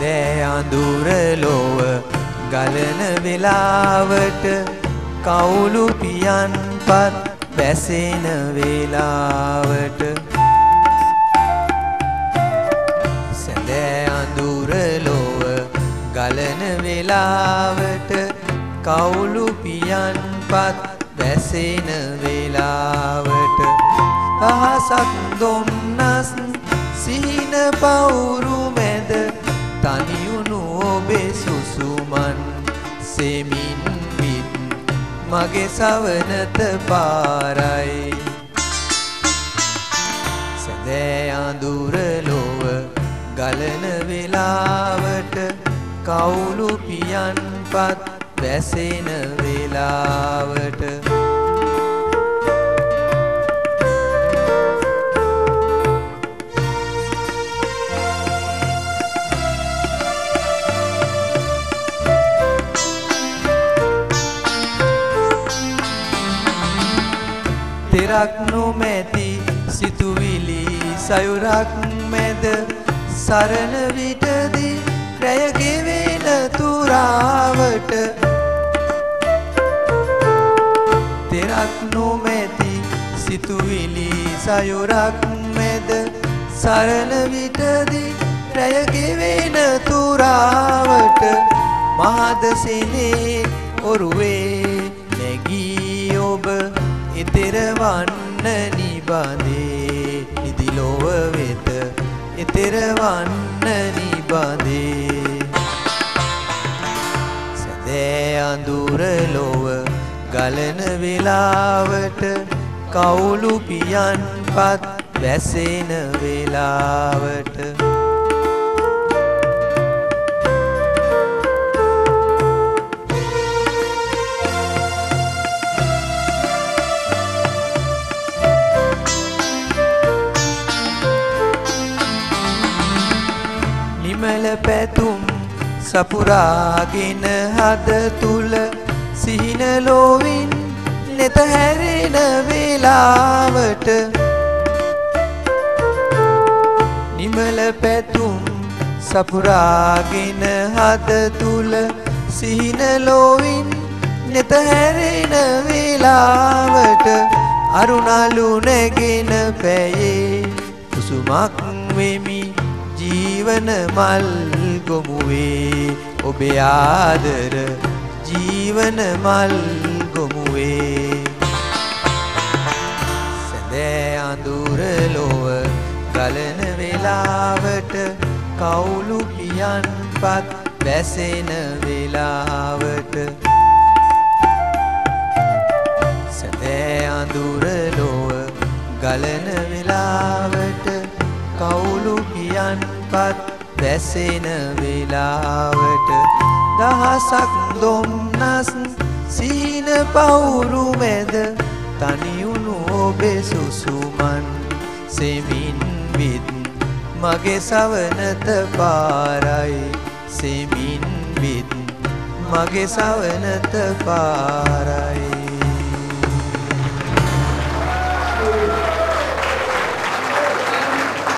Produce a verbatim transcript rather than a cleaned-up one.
සැඳෑ අඳුර ලොව ගලන වෙලාවට කවුළු පියන්පත් වැසෙන වෙලාවට සැඳෑ අඳුර ලොව ගලන වෙලාවට කවුළු පියන්පත් වැසෙන වෙලාවට අහසක් දුම්නස් සිහින පවුරු මැද තනියුණු ඔබේ සුසුමන් සෙමින් විත් මගේ සවනත පාරයි සැඳෑ අඳුර ලොව ගලන වෙලාවට කවුළු පියන්පත් වැසෙන වෙලාවට තෙරක් නොමැති සිතුවිලි සයුරක් මැද සරණ විටදී රැය ගෙවෙන තුරාවට තෙරක් නොමැති සිතුවිලි සයුරක් මැද සරණ විටදී රැය ගෙවෙන තුරාවට මහද සෙනේ ඔරුවේ නැගී ඔබ එතෙර වන්න නිබඳේ නිදිලොව වෙත එතෙර වන්න නිබඳේ සැඳෑ අඳුර ලොව ගලන වෙලාවට කවුළු පියන්පත් වැසෙන වෙලාවට නිමල පැතුම් සපුරාගෙන හද තුල සිහින ලෝවින් නෙත හැරෙන වෙලාවට නිමල පැතුම් සපුරාගෙන හද තුල සිහින ලෝවින් නෙත හැරෙන වෙලාවට අරුණලු නැගෙන පැයේ කුසුමක් වෙමි ජීවන මල් ගොමුවේ ඔබේ ආදර ජීවන මල් ගොමුවේ සැඳෑ අඳුර ලොව ගලන වෙලාවට කවුළු පියන්පත් වැසෙන වෙලාවට සැඳෑ අඳුර ලොව ගලන වෙලාවට කවුළු පියන්පත් වැසෙන වෙලාවට දහසක් දුම්නස් සීන පවුරු මැද තනියුණු ඔබේ සුසුමන් සෙමින් විත් මගේ සවනත පාරයි සෙමින් විත් මගේ සවනත පාරයි